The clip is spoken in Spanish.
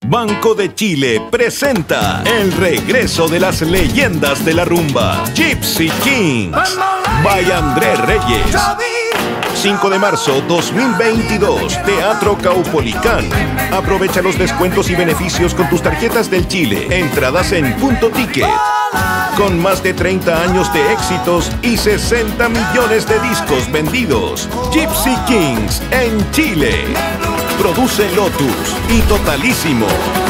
Banco de Chile presenta el regreso de las leyendas de la rumba, Gypsy Kings, by André Reyes. 5 de marzo 2022, Teatro Caupolicán. Aprovecha los descuentos y beneficios con tus tarjetas del Chile. Entradas en Punto Ticket. Con más de 30 años de éxitos y 60 millones de discos vendidos. Gypsy Kings en Chile. Produce Lotus y Totalísimo.